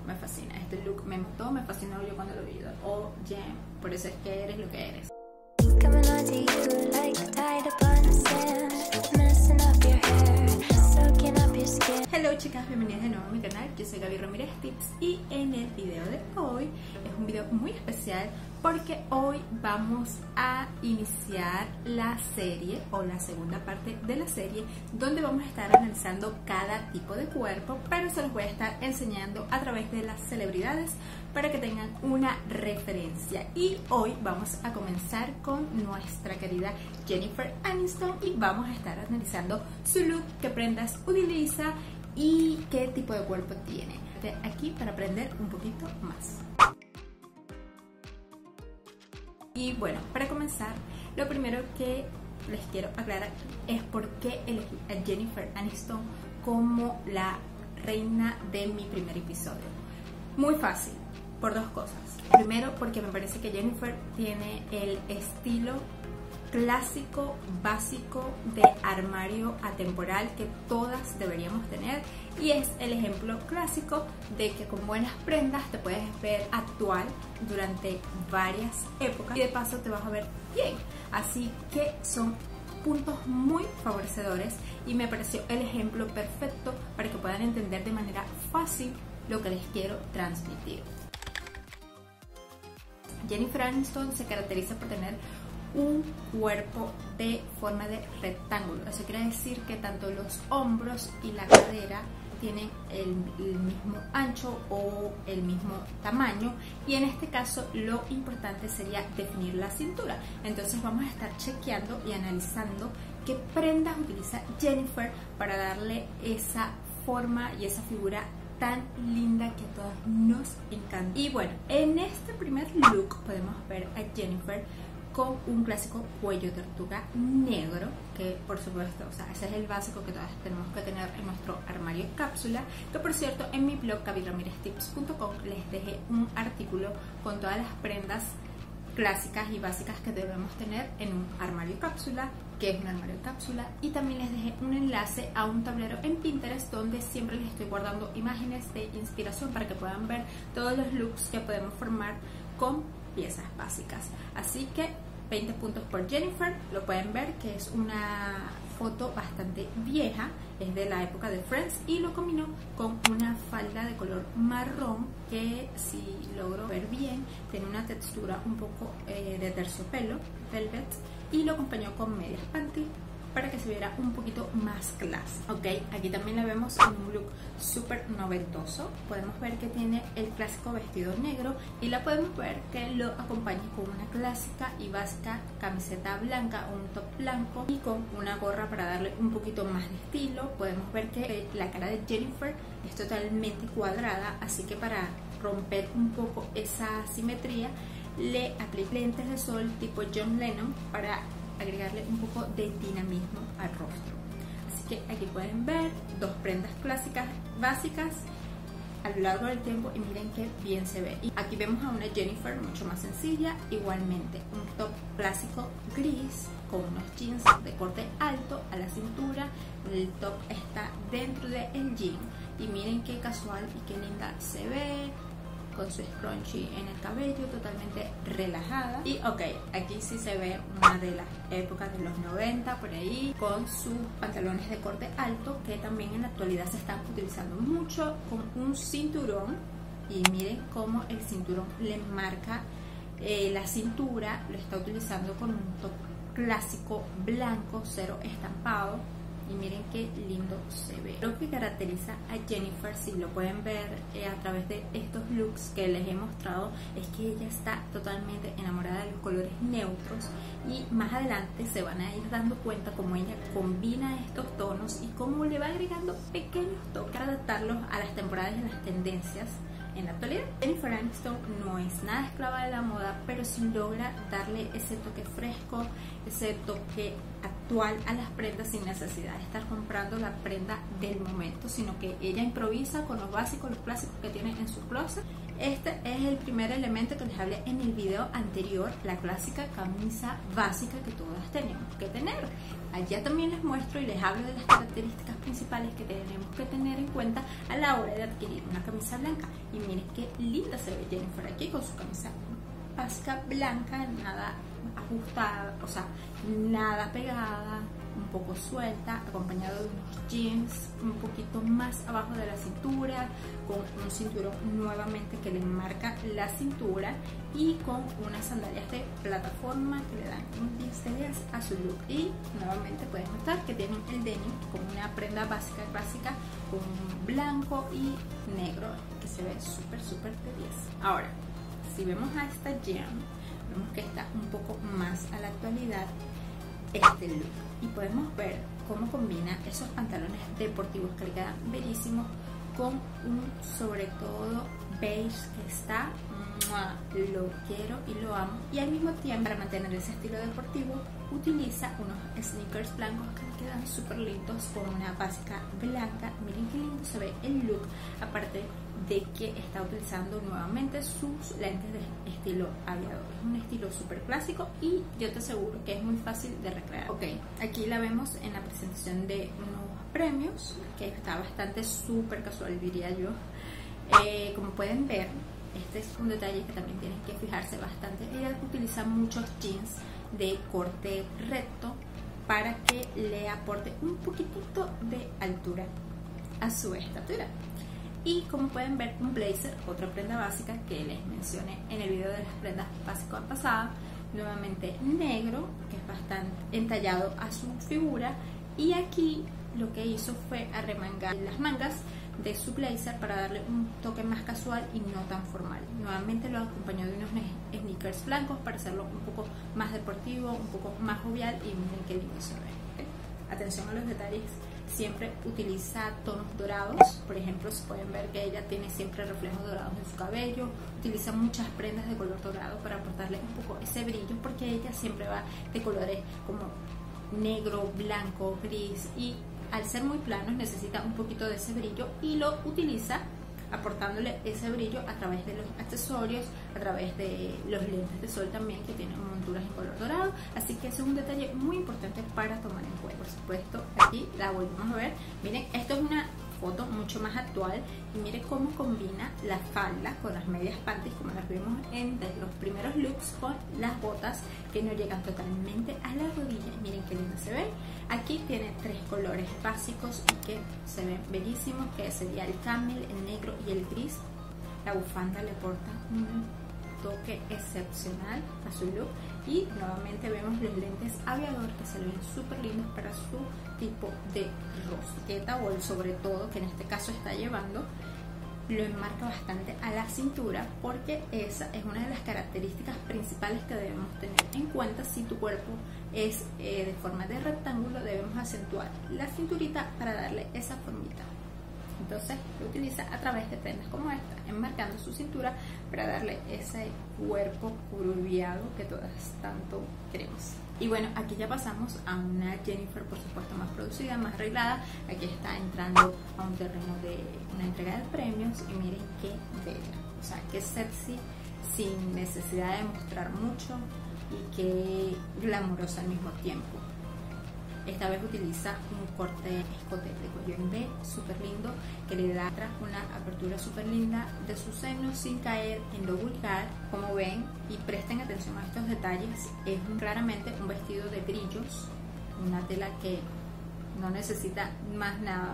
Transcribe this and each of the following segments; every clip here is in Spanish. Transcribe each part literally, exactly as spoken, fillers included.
me fascina. Este look me gustó, me fascinó yo cuando lo vi. Oh, Jem, por eso es que eres lo que eres. Hello chicas, bienvenidas de nuevo a mi canal. Yo soy Gaby Ramírez Tips y en el video de hoy es un video muy especial porque hoy vamos a iniciar la serie o la segunda parte de la serie donde vamos a estar analizando cada tipo de cuerpo, pero se los voy a estar enseñando a través de las celebridades para que tengan una referencia. Y hoy vamos a comenzar con nuestra querida Jennifer Aniston y vamos a estar analizando su look, qué prendas utiliza y qué tipo de cuerpo tiene. Aquí para aprender un poquito más. Y bueno, para comenzar, lo primero que les quiero aclarar es por qué elegí a Jennifer Aniston como la reina de mi primer episodio. Muy fácil, por dos cosas. Primero, porque me parece que Jennifer tiene el estilo clásico, básico de armario atemporal que todas deberíamos tener, y es el ejemplo clásico de que con buenas prendas te puedes ver actual durante varias épocas y de paso te vas a ver bien. Así que son puntos muy favorecedores y me pareció el ejemplo perfecto para que puedan entender de manera fácil lo que les quiero transmitir. Jennifer Aniston se caracteriza por tener un cuerpo de forma de rectángulo. Eso quiere decir que tanto los hombros y la cadera tienen el, el mismo ancho o el mismo tamaño, y en este caso lo importante sería definir la cintura. Entonces vamos a estar chequeando y analizando qué prendas utiliza Jennifer para darle esa forma y esa figura tan linda que a todas nos encanta. Y bueno, en este primer look podemos ver a Jennifer con un clásico cuello tortuga negro, que por supuesto, o sea, ese es el básico que todas tenemos que tener en nuestro armario cápsula, que por cierto en mi blog gaby ramirez tips punto com les dejé un artículo con todas las prendas clásicas y básicas que debemos tener en un armario cápsula, que es un armario cápsula, y también les dejé un enlace a un tablero en Pinterest donde siempre les estoy guardando imágenes de inspiración para que puedan ver todos los looks que podemos formar con piezas básicas. Así que veinte puntos por Jennifer. Lo pueden ver que es una foto bastante vieja, es de la época de Friends, y lo combinó con una falda de color marrón que, si logro ver bien, tiene una textura un poco eh, de terciopelo, velvet, y lo acompañó con medias panty para que se viera un poquito más clase. Ok, aquí también la vemos en un look súper noventoso. Podemos ver que tiene el clásico vestido negro y la podemos ver que lo acompaña con una clásica y básica camiseta blanca o un top blanco y con una gorra para darle un poquito más de estilo. Podemos ver que la cara de Jennifer es totalmente cuadrada, así que para romper un poco esa simetría le apliqué lentes de sol tipo John Lennon para agregarle un poco de dinamismo al rostro. Así que aquí pueden ver dos prendas clásicas básicas a lo largo del tiempo y miren qué bien se ve. Y aquí vemos a una Jennifer mucho más sencilla, igualmente un top clásico gris con unos jeans de corte alto a la cintura. El top está dentro del jean y miren qué casual y qué linda se ve, con su scrunchie en el cabello, totalmente relajada. Y ok, aquí sí se ve una de las épocas de los noventa por ahí, con sus pantalones de corte alto que también en la actualidad se están utilizando mucho, con un cinturón, y miren cómo el cinturón le marca eh, la cintura. Lo está utilizando con un top clásico blanco, cero estampado, y miren qué lindo se ve. Lo que caracteriza a Jennifer, si lo pueden ver eh, a través de estos looks que les he mostrado, es que ella está totalmente enamorada de los colores neutros, y más adelante se van a ir dando cuenta cómo ella combina estos tonos y cómo le va agregando pequeños toques para adaptarlos a las temporadas y a las tendencias en la actualidad. Jennifer Aniston no es nada esclava de la moda, pero sí logra darle ese toque fresco, ese toque actual a las prendas sin necesidad de estar comprando la prenda del momento, sino que ella improvisa con los básicos, los clásicos que tiene en su closet. Este es el primer elemento que les hablé en el video anterior, la clásica camisa básica que todas tenemos que tener. Allá también les muestro y les hablo de las características principales que tenemos que tener en cuenta a la hora de adquirir una camisa blanca. Y miren qué linda se ve Jennifer aquí con su camisa básica blanca, nada ajustada, o sea, nada pegada, un poco suelta, acompañado de unos jeans un poquito más abajo de la cintura, con un cinturón nuevamente que le marca la cintura y con unas sandalias de plataforma que le dan un diez de diez a su look. Y nuevamente pueden notar que tienen el denim como una prenda básica básica con blanco y negro que se ve súper súper de diez. Ahora, si vemos a esta gem, vemos que está un poco más a la actualidad este look y podemos ver cómo combina esos pantalones deportivos que le quedan bellísimos con un sobre todo beige que está, ¡mua!, lo quiero y lo amo, y al mismo tiempo para mantener ese estilo deportivo utiliza unos sneakers blancos que le quedan súper lindos con una básica blanca. Miren qué lindo se ve el look, aparte de que está utilizando nuevamente sus lentes de estilo aviador. Es un estilo súper clásico y yo te aseguro que es muy fácil de recrear. Ok, aquí la vemos en la presentación de unos premios que está bastante súper casual, diría yo. Eh, como pueden ver, este es un detalle que también tienen que fijarse bastante. Ella utiliza muchos jeans de corte recto para que le aporte un poquitito de altura a su estatura. Y como pueden ver, un blazer, otra prenda básica que les mencioné en el video de las prendas básicas pasadas, nuevamente negro, que es bastante entallado a su figura, y aquí lo que hizo fue arremangar las mangas de su blazer para darle un toque más casual y no tan formal. Nuevamente lo acompañó de unos sneakers blancos para hacerlo un poco más deportivo, un poco más jovial, y miren qué lindo se ve. ¿Okay? Atención a los detalles, siempre utiliza tonos dorados. Por ejemplo, se pueden ver que ella tiene siempre reflejos dorados en su cabello, utiliza muchas prendas de color dorado para aportarle un poco ese brillo, porque ella siempre va de colores como negro, blanco, gris, y al ser muy planos necesita un poquito de ese brillo y lo utiliza aportándole ese brillo a través de los accesorios, a través de los lentes de sol también, que tienen monturas en color dorado. Así que ese es un detalle muy importante para tomar en cuenta. Por supuesto, aquí la volvemos a ver. Miren, esto es una foto mucho más actual y miren cómo combina la falda con las medias panties, como las vimos en los primeros looks, con las botas que no llegan totalmente a la rodilla. Miren qué lindo se ve. Aquí tiene tres colores básicos y que se ven bellísimos, que sería el camel, el negro y el gris. La bufanda le aporta un toque excepcional a su look y nuevamente vemos los lentes aviador que se le ven súper lindos para su tipo de rosqueta, o el sobre todo que en este caso está llevando, lo enmarca bastante a la cintura, porque esa es una de las características principales que debemos tener en cuenta. Si tu cuerpo es eh, de forma de rectángulo, debemos acentuar la cinturita para darle esa formita. Entonces lo utiliza a través de prendas como esta, enmarcando su cintura para darle ese cuerpo curviado que todas tanto queremos. Y bueno, aquí ya pasamos a una Jennifer, por supuesto, más producida, más arreglada. Aquí está entrando a un terreno de una entrega de premios y miren qué bella, o sea, qué sexy, sin necesidad de mostrar mucho y qué glamurosa al mismo tiempo. Esta vez utiliza un corte escote de cuello en V, súper lindo, que le da una apertura súper linda de sus senos sin caer en lo vulgar, como ven, y presten atención a estos detalles. Es claramente un vestido de brillos, una tela que no necesita más nada,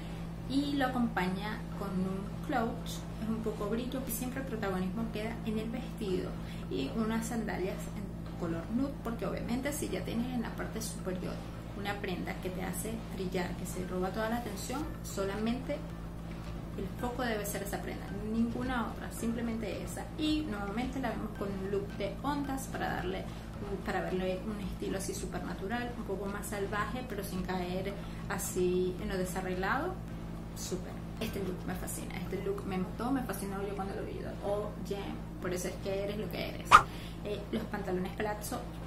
y lo acompaña con un clutch, es un poco brillo, y siempre el protagonismo queda en el vestido, y unas sandalias en color nude, porque obviamente si ya tienes en la parte superior una prenda que te hace brillar, que se roba toda la atención, solamente el foco debe ser esa prenda, ninguna otra, simplemente esa. Y nuevamente la vemos con un look de ondas para darle, para verle un estilo así súper natural, un poco más salvaje, pero sin caer así en lo desarreglado. Súper. Este look me fascina, este look me gustó, me fascinó yo cuando lo vi. Oh, Jem, por eso es que eres lo que eres. Eh, los pantalones palazzo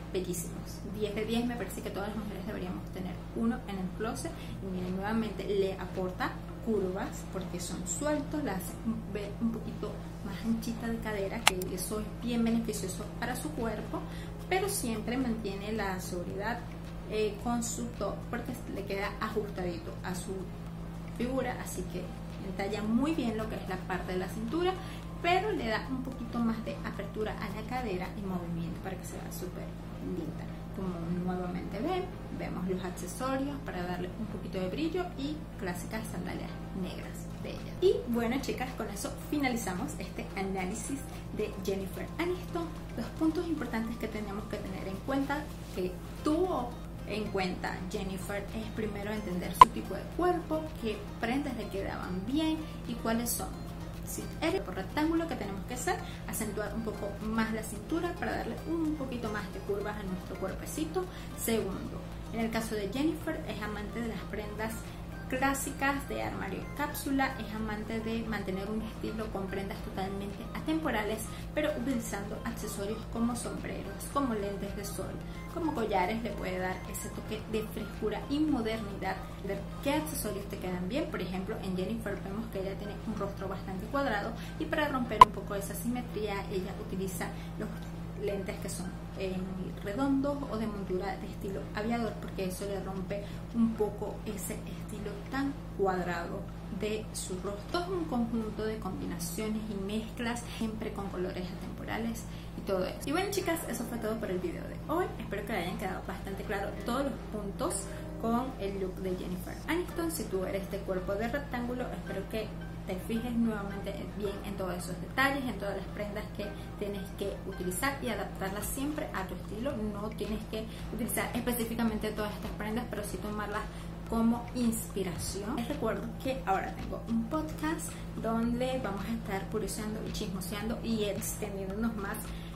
bellísimos, diez de diez. Me parece que todas las mujeres deberíamos tener uno en el closet. Y miren, nuevamente le aporta curvas porque son sueltos, la hace ver un poquito más anchita de cadera, que eso es bien beneficioso para su cuerpo, pero siempre mantiene la seguridad eh, con su top porque le queda ajustadito a su figura, así que entalla muy bien lo que es la parte de la cintura, pero le da un poquito más de apertura a la cadera y movimiento para que se vea súper linda. Como nuevamente ven, vemos los accesorios para darle un poquito de brillo y clásicas sandalias negras de ella. Y bueno, chicas, con eso finalizamos este análisis de Jennifer Aniston. Los puntos importantes que tenemos que tener en cuenta, que tuvo en cuenta Jennifer, es primero entender su tipo de cuerpo, qué prendas le quedaban bien y cuáles son. Si eres por rectángulo, que tenemos que hacer, acentuar un poco más la cintura para darle un poquito más de curvas a nuestro cuerpecito. Segundo, en el caso de Jennifer, es amante de las prendas clásicas de armario y cápsula, es amante de mantener un estilo con prendas totalmente atemporales, pero utilizando accesorios como sombreros, como lentes de sol, como collares. Le puede dar ese toque de frescura y modernidad. Ver qué accesorios te quedan bien. Por ejemplo, en Jennifer vemos que ella tiene un rostro bastante cuadrado y para romper un poco esa simetría ella utiliza los lentes que son eh, redondos o de montura de estilo aviador, porque eso le rompe un poco ese estilo tan cuadrado de su rostro. Es un conjunto de combinaciones y mezclas, siempre con colores atemporales y todo eso. Y bueno, chicas, eso fue todo por el video de hoy. Espero que les hayan quedado bastante claro todos los puntos con el look de Jennifer Aniston. Si tú eres de cuerpo de rectángulo, espero que te fijes nuevamente bien en todos esos detalles, en todas las prendas que tienes que utilizar y adaptarlas siempre a tu estilo. No tienes que utilizar específicamente todas estas prendas, pero sí tomarlas como inspiración. Les recuerdo que ahora tengo un podcast donde vamos a estar curioseando y chismoseando y extendiéndonos más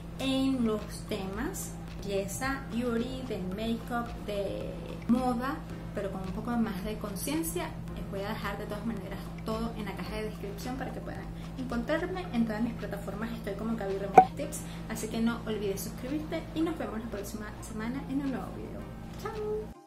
en los temas belleza, beauty, de make-up, de moda, pero con un poco más de conciencia. Les voy a dejar de todas maneras todo en la caja de descripción para que puedan encontrarme en todas mis plataformas. Estoy como Gaby Ramírez Tips, así que no olvides suscribirte y nos vemos la próxima semana en un nuevo video. ¡Chao!